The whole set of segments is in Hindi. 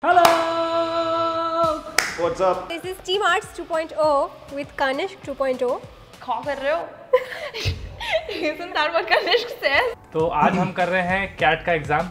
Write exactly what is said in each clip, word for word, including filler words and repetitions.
Hello! What's up? This is Team Arts two point oh with Kanishk two point oh. क्या कर रहे हो? Isn't that what Kanishk says? तो आज हम कर रहे हैं कैट का एग्जाम।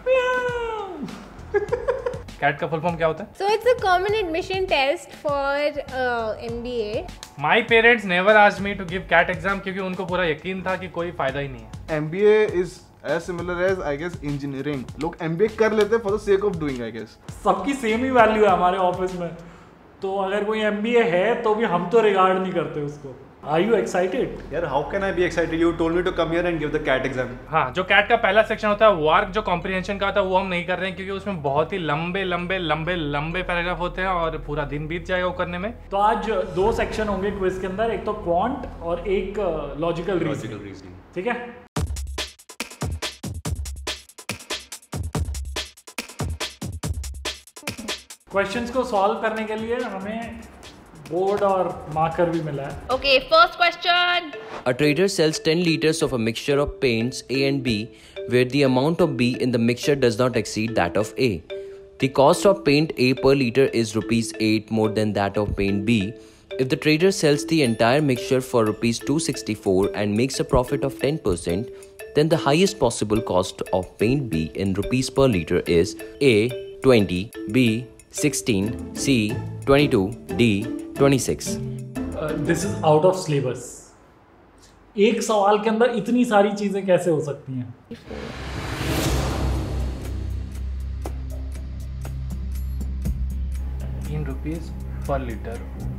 कैट का फुल फॉर्म क्या होता है? So it's a common admission test for uh, M B A. My parents never asked me to give cat exam क्योंकि उनको पूरा यकीन था कि कोई फायदा ही नहीं है। M B A is as similar as I guess engineering. लोग M B A कर लेते हैं for the sake of doing I guess. सबकी सेम ही वैल्यू है हमारे ऑफिस में, तो अगर कोई M B A है तो भी हम तो रिगार्ड नहीं करते उसको। Are you excited? यार how can I be excited? You told me to come here and give the cat exam. हाँ, जो कैट का पहला सेक्शन होता है वार्क जो कॉम्प्रिहेंशन का होता है वो हम नहीं कर रहे हैं क्योंकि उसमें बहुत ही लंबे लंबे लंबे लंबे पैराग्राफ होते हैं और पूरा दिन बीत जाएगा वो करने में। तो आज दो सेक्शन होंगे क्विज के अंदर, एक तो क्वांट और एक लॉजिकल रीजनिंग। ठीक है, क्वेश्चंस को सॉल्व करने के लिए हमें बोर्ड और मार्कर भी मिला है। Okay, first question. A trader sells ten liters of a mixture of paints A and B where the amount of B in the mixture does not exceed that of A. The cost of paint A per liter is rupees eight more than that of paint B. If the trader sells the entire mixture for rupees two hundred sixty-four and makes a profit of ten percent, then the highest possible cost of paint B in rupees per liter is A twenty, B sixteen, C twenty-two, D twenty-six. This is out of syllabus. एक सवाल के अंदर इतनी सारी चीजें कैसे हो सकती हैं? In rupees per litre.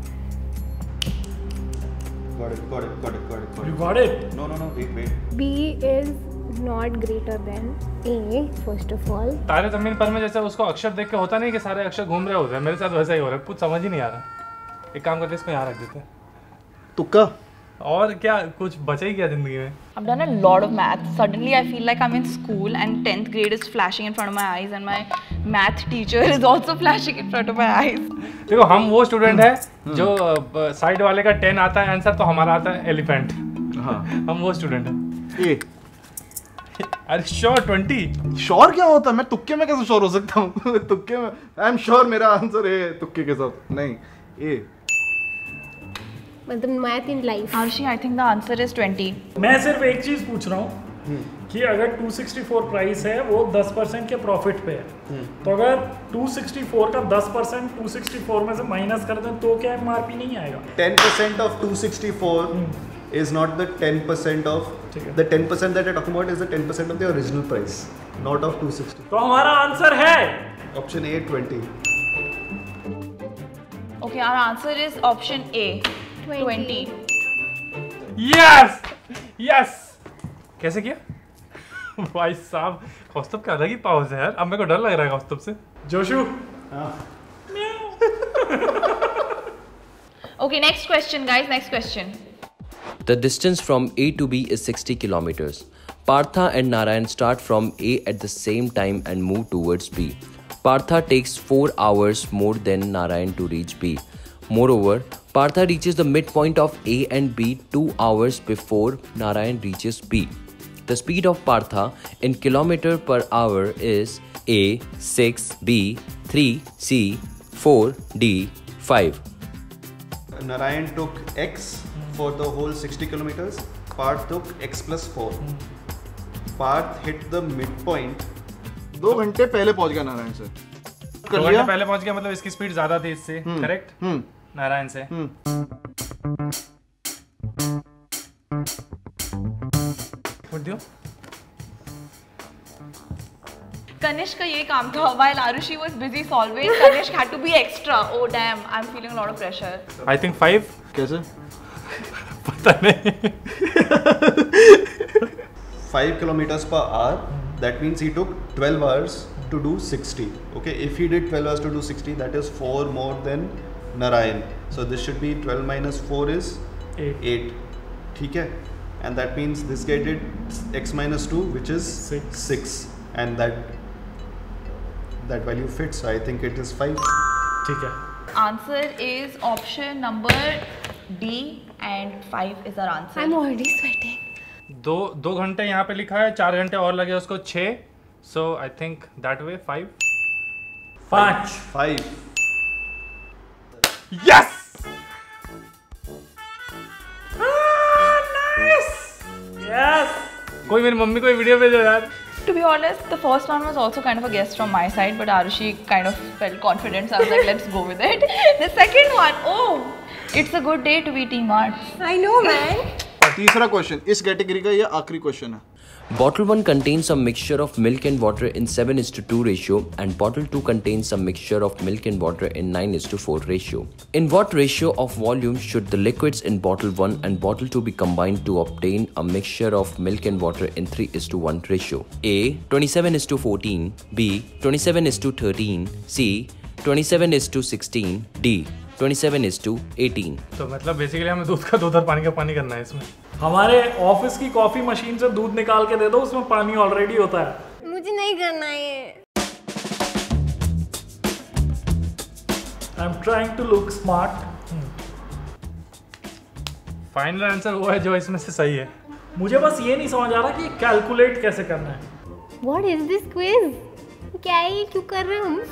Got it, got it, got it, got it, got You it. got it? No, no, no, wait, wait. B is not greater than A first of all. तारे जमीन पर में जैसे उसको अक्षर देख के होता नहीं कि सारे अक्षर घूम रहे होते हैं, मेरे साथ वैसा ही हो रहा है, कुछ समझ ही नहीं आ रहा। एक काम करते इसको यहाँ रख देते हैं। तुक्का? और क्या कुछ बचा ही क्या जिंदगी में? I've done a lot of math. Suddenly I feel like I'm in school and tenth grade is flashing in front of my eyes and my math teacher is also flashing in front of my eyes. देखो हम वो स्टूडेंट हैं जो साइड वाले का टेन आता है आंसर तो हमारा आता है एलिफेंट। हाँ, हम वो स्टूडेंट हैं। ए। अरे श्योर ट्वेंटी। श्योर क्या होता है? मैं तुक्के में कैसे श्योर हो सकता हूँ? तुक्के में आई एम श्योर मेरा आंसर है तुक्के के साथ नहीं ए। मतलब math in life. Arshi, I think the answer is twenty. मैं सिर्फ एक चीज पूछ रहा हूँ कि अगर two sixty-four प्राइस है वो ten परसेंट के प्रॉफिट पे है, तो अगर two sixty-four का ten परसेंट two sixty-four में से माइनस कर दें तो क्या एमआरपी नहीं आएगा? ten percent of two sixty-four is not the ten percent of the ten percent that you're talking about is the ten percent of the original price, not of two sixty. तो हमारा आंसर है Option A, twenty. Okay, our answer is option A. twenty. Yes yes. कैसे किया? भाई साहब कौस्तुभ का अलग ही पावर है यार, अब मेरे को डर लग रहा है कौस्तुभ से। जोशु। Okay, next question, guys. Next question. The distance from A to B is sixty kilometers. Partha and Narayan start from A at the same time and move towards B. Partha takes four hours more than Narayan to reach B. Moreover, Partha reaches the midpoint of A and B two hours before Narayan reaches B. The speed of Partha in kilometer per hour is A six, B three, C four, D five. Narayan took X for the whole sixty kilometers. Parth took X plus four. Parth hit the midpoint. दो घंटे पहले पहुंच गया नारायण से। दो घंटे पहले पहुंच गया मतलब इसकी स्पीड ज्यादा थी इससे, करेक्ट? हम्म नारायण से। फुट दियो। Kanishk का ये काम था. While Arushi was busy solving, Kanishk had to be extra. Oh damn, I'm feeling a lot of pressure. I think five. कैसे? पता नहीं। five kilometers per hour. That means he took twelve hours to do sixty. Okay, if he did twelve hours to do sixty, that is four more than Narayan. So this should be twelve minus four is eight. eight. ठीक है? And that means this guy did x minus two, which is Six. six. And that that value fits. So I think it is five. ठीक है। Answer is option number D and five is our answer. I'm already sweating. दो दो घंटे यहाँ पे लिखा है, चार घंटे और लगे उसको छः, so I think that way five. पाँच। Five. Yes Yes. कोई मेरी मम्मी को वीडियो भेजो यार. To be honest, the first one was also kind of a guess from my side, but Arushi kind of felt confident, so I was like, let's go with it. The second one, oh, it's a good day to be Team Arts. I know, man. तीसरा क्वेश्चन इस कैटेगरी का ये आखिरी क्वेश्चन है. Bottle one contains a mixture of milk and water in seven is to two ratio and bottle two contains a mixture of milk and water in nine is to four ratio. In what ratio of volume should the liquids in bottle one and bottle two be combined to obtain a mixture of milk and water in three is to one ratio? A. twenty-seven is to fourteen, B. twenty-seven is to thirteen, C. twenty-seven is to sixteen, D. twenty-seven is to eighteen. तो मतलब बेसिकली हमें दूध का दो दर पानी का पानी करना है इसमें. हमारे ऑफिस की कॉफी मशीन से दूध निकाल के दे दो, उसमें पानी ऑलरेडी होता है. मुझे नहीं करना है. I am trying to look smart. Final answer वो है जो इसमें से सही है. मुझे बस ये नहीं समझ आ रहा कि कैलकुलेट कैसे करना है. What is this quiz? क्या है ये, क्यों कर रहे हैं हम?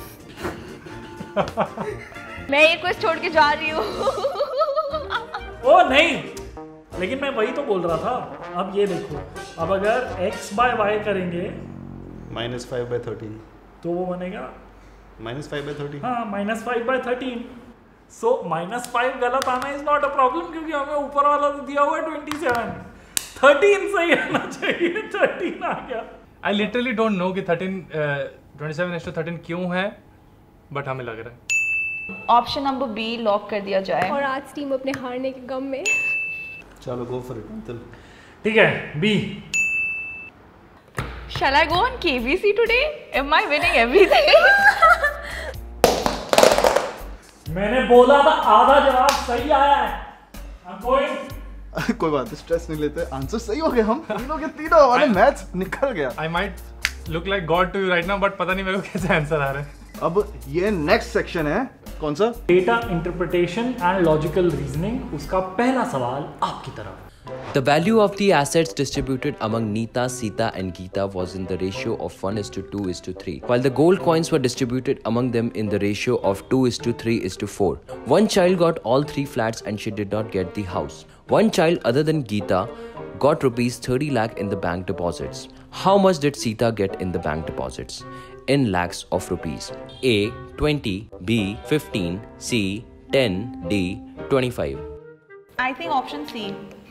मैं ये क्वेश्चन छोड़ के जा रही हूँ. ओ नहीं, लेकिन मैं वही तो बोल रहा था. अब ये देखो, अब अगर x बाय y करेंगे Minus five by thirteen. तो वो बनेगा Minus five by thirteen. हाँ minus five by thirteen. So minus five गलत आना इज नॉट अ प्रॉब्लम, क्योंकि हमें ऊपर वाला तो दिया हुआ है ट्वेंटी सेवन. थर्टीन सही आना चाहिए. थर्टीन आ गया. आई लिटरली डोंट नो कि thirteen twenty seven is to thirteen क्यों है, बट हमें लग रहा है. ऑप्शन नंबर बी लॉक कर दिया जाए. और आज टीम अपने हारने के गम में. चलो go for it. चल. ठीक है, B. Shall I go on K B C today? Am I winning everything? मैंने बोला था आधा जवाब सही आया है. I'm going. कोई बात नहीं, स्ट्रेस नहीं लेते. आंसर सही हो गए हम तीनों के तीनों. हमारे मैथ्स निकल गया. I might look like God to you right now, but पता नहीं मेरे को कैसे आंसर आ रहे हैं. अब ये नेक्स्ट सेक्शन है. कौन सा? Data interpretation and logical reasoning. उसका पहला सवाल आपकी तरफ. The value of the assets distributed among Neeta, Sita and Geeta was in the ratio of one is to two is to three, while the gold coins were distributed among them in the ratio of two is to three is to four. One child got all three flats and she did not get the house. One child other than Geeta got rupees thirty lakh in the bank deposits. How much did Sita get in the bank deposits? In lakhs of rupees. A. twenty, B. fifteen, C. ten, D. twenty-five. I think option C.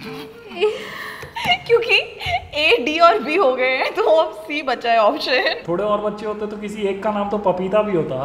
क्योंकि A, D और B हो गए हैं, तो अब C बचा है ऑप्शन. थोड़े और बच्चे होते तो किसी एक का नाम तो पपीता भी होता.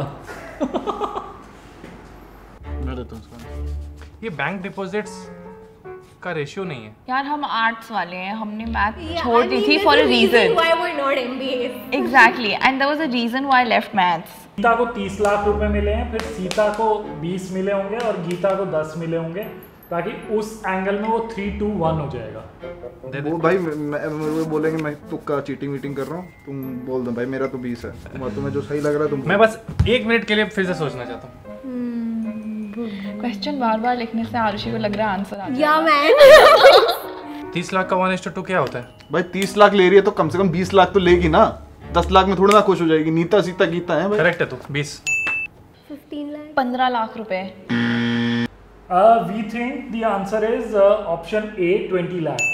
मैं देता हूं इसका. ये बैंक डिपॉजिट्स का रेशियो नहीं है यार. हम आर्ट्स वाले हैं, हमने मैथ छोड़ दी थी for a reason. Why we're not M B A? Exactly, and there was a reason why I left maths. Sita को तीस लाख रुपए मिले हैं, फिर सीता को बीस मिले होंगे और गीता को दस मिले होंगे, ताकि उस एंगल में वो थ्री टू वन हो जाएगा. वो भाई वो बोलेंगे मैं तुक्का चीटिंग वीटिंग कर रहा हूँ. तुम बोल दो भाई मेरा तो बीस है. तुम तुम्हें जो सही लग रहा है तुम. मैं बस एक मिनट के लिए फिर से सोचना चाहता हूँ. क्वेश्चन बार बार लिखने से आरुषि को लग रहा है आंसर आ जाएगा. Yeah, man. तीस लाख का वन इस टू टू क्या होता है? भाई तीस लाख ले रही है तो कम से कम बीस लाख तो लेगी ना. दस लाख में थोड़ा ना खुश हो जाएगी. नीता सीता गीता है भाई. करेक्ट है. तू बीस. fifteen lakh. पंद्रह लाख रुपए. Uh, we think the answer is uh, option A, twenty lakhs.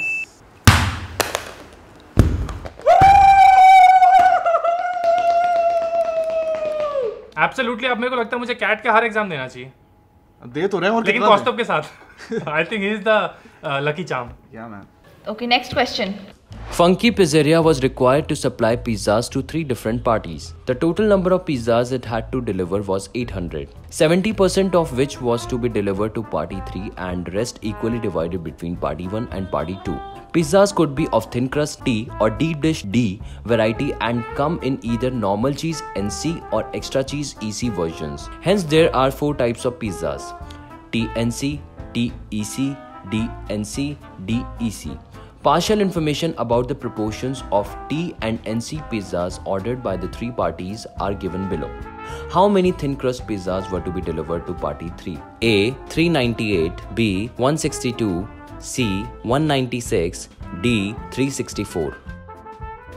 Absolutely. अब मेरे को लगता है मुझे कैट का हर एग्जाम देना चाहिए. दे तो रहे हैं और लेकिन कितना कॉस्टअप के साथ. I think he is the lucky charm. Yeah man. Okay, next question. Funky Pizzeria was required to supply pizzas to three different parties. The total number of pizzas it had to deliver was eight hundred, seventy percent of which was to be delivered to party three and rest equally divided between party one and party two. Pizzas could be of thin crust T or deep dish D variety and come in either normal cheese N C or extra cheese E C versions. Hence there are four types of pizzas: T N C, T E C, D N C, D E C. Partial information about the proportions of T and N C pizzas ordered by the three parties are given below. How many thin crust pizzas were to be delivered to party three? A. three ninety-eight, B. one sixty-two, C. one ninety-six, D. three sixty-four.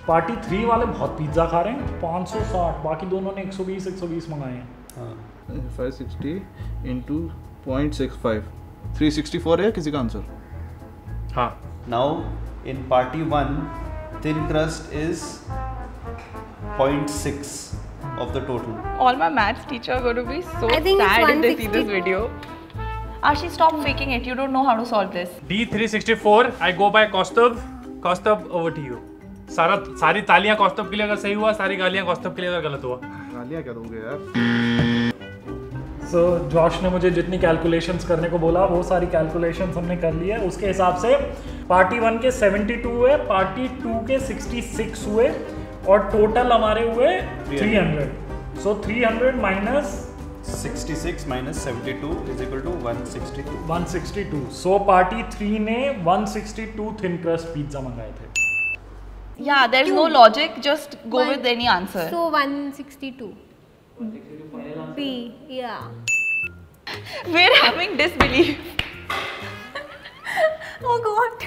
Party three वाले बहुत पिज्जा खा रहे हैं, पाँच सौ साठ, बाकी दोनों ने एक सौ बीस एक सौ बीस मंगाए हैं। हाँ five sixty into point six five, three sixty four है किसी का आंसर? हाँ। Now in party one, thin crust is zero point six of the total. All my maths teacher are going to be so I think it's sad if they see this one sixty. video. Arshi, stop faking it. You don't know how to solve this. D three sixty-four, I go by Kaustubh. Kaustubh, over to you. सारा सारी तालियां कौस्तुभ के लिए अगर सही हुआ, सारी गालियां कौस्तुभ के लिए अगर गलत हुआ। गालियां क्या दोगे यार? सो so, जॉश ने मुझे जितनी कैलकुलेशंस करने को बोला वो सारी कैलकुलेशंस हमने कर ली है। उसके हिसाब से पार्टी वन के बहत्तर हुए, पार्टी टू के छियासठ हुए और टोटल हमारे हुए तीन सौ। सो तीन सौ minus sixty-six minus seventy-two is equal to one sixty-two. one sixty-two. So party three ने one sixty-two thin crust pizza मंगाए थे। Yeah, there's no logic. Just go One- with any answer. So one sixty-two. B. Yeah. We're having disbelief. Oh God.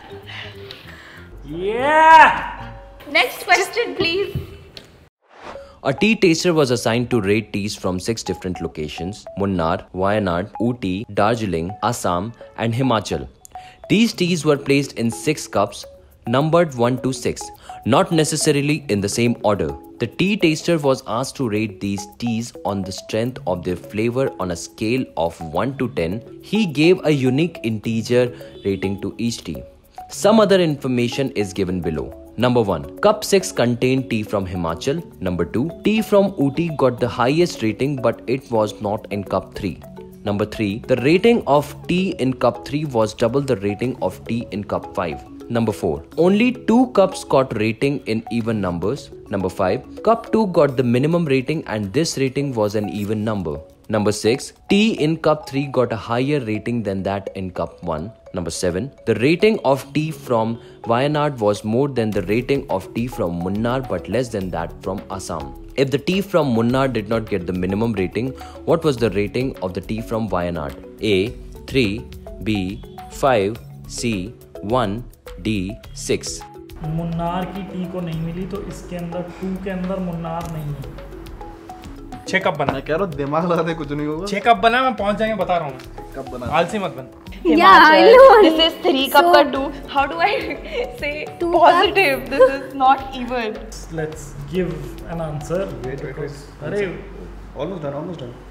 Yeah! Next question, please. A tea taster was assigned to rate teas from six different locations: Munnar, Wayanad, Ooty, Darjeeling, Assam, and Himachal. These teas were placed in six cups, numbered one to six, not necessarily in the same order. The tea taster was asked to rate these teas on the strength of their flavor on a scale of one to ten. He gave a unique integer rating to each tea. Some other information is given below. Number one, cup six contained tea from Himachal. Number two, tea from Ooty got the highest rating, but it was not in cup three. Number three, the rating of tea in cup three was double the rating of tea in cup five. Number four, only two cups got rating in even numbers. Number five, cup two got the minimum rating and this rating was an even number. Number six, tea in cup three got a higher rating than that in cup one. Number seven, the rating of tea from Wayanad was more than the rating of tea from Munnar but less than that from Assam. If the tea from Munnar did not get the minimum rating, what was the rating of the tea from Wayanad? A, three, B, five, C, one, D, six. Munnar की टी को नहीं मिली तो इसके अंदर टू के अंदर मुन्नार नहीं है। छह कप बना। मैं कह रहा हूँ दिमाग लगा दे कुछ नहीं होगा। छह कप बना, मैं पहुंच जाएंगे बता रहा हूँ। कब बना? आलसी मत बन। Yeah, I know. This is three cup So- ka two. How do I say Two positive? This is not even. Let's give an answer. Wait, wait, wait. अरे Almost done, almost done.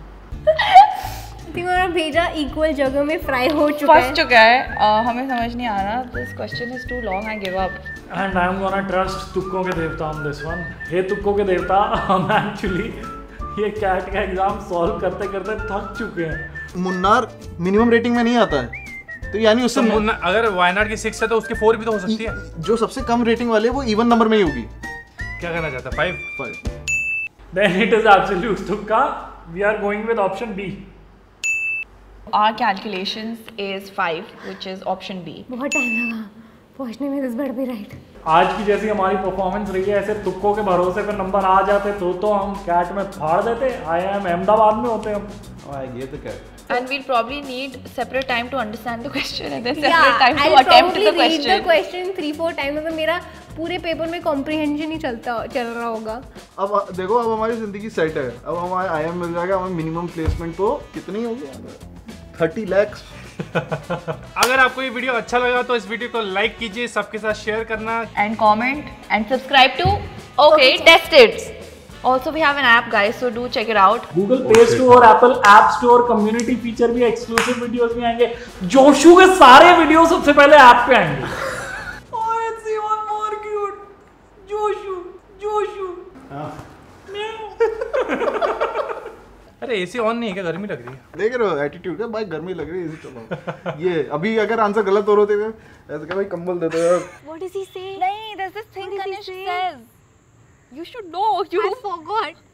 I think हमारा भेजा इक्वल जगह में फ्राई हो चुका फंस है। चुका है। uh, हमें समझ नहीं आ रहा। This question is too long. I give up. and I'm gonna trust तुक्कों के देवता on this one. हे तुक्कों के देवता, हम actually ये कैट का एग्जाम सॉल्व करते करते थक चुके हैं। मुन्नार मिनिमम रेटिंग में नहीं आता है, तो यानी उससे तो मुन्ना- अगर वायनाड की सिक्स है तो उसकी फोर भी तो हो सकती है। जो सबसे कम रेटिंग वाली है वो इवन नंबर में ही होगी। क्या कहना चाहता है? Five. Five. Then it is absolute तुक्का. We are going with option B. Our calculations is five, which is option B. बहुत टाइम लगा पहुंचने में, दिस बट बी राइट। आज की जैसी हमारी परफॉर्मेंस रही है, ऐसे तुक्कों के भरोसे पे नंबर आ जाते तो तो हम कैट में फाड़ देते। आई एम अहमदाबाद में होते हम। Oh, I gave the cat. And we'll probably need separate time to understand the question and then separate Yeah, time to I'll attempt probably the read the question. question three four times, मतलब मेरा पूरे पेपर में कॉम्प्रिहेंशन ही चलता चल रहा होगा। अब देखो, अब हमारी जिंदगी सेट है, अब हमारे आई एम मिल जाएगा, हमें मिनिमम प्लेसमेंट तो कितनी होगी? थर्टी लैक्स। अगर आपको ये वीडियो अच्छा लगा तो इस वीडियो को लाइक कीजिए, सबके साथ शेयर करना। And comment and subscribe to Okay, test it. Also, we have an app, guys, so do check it out. Google Play Store, Apple app store, community feature भी, एक्सक्लूसिव वीडियोस भी आएंगे। जोशू के सारे वीडियो सबसे पहले ऐप पे आएंगे। Oh, it's even more cute. जोशू, जोशू। अरे एसी ऑन नहीं है क्या? गर्मी लग रही है। देख रहे हो एटीट्यूड का भाई, गर्मी लग रही है इसी चलो। ये अभी अगर आंसर गलत हो रहे थे ऐसे क्या भाई, कंबल दे दो यार। What does he say? नहीं, there's this thing What did he Kanish say? says. You should know. You. I forgot.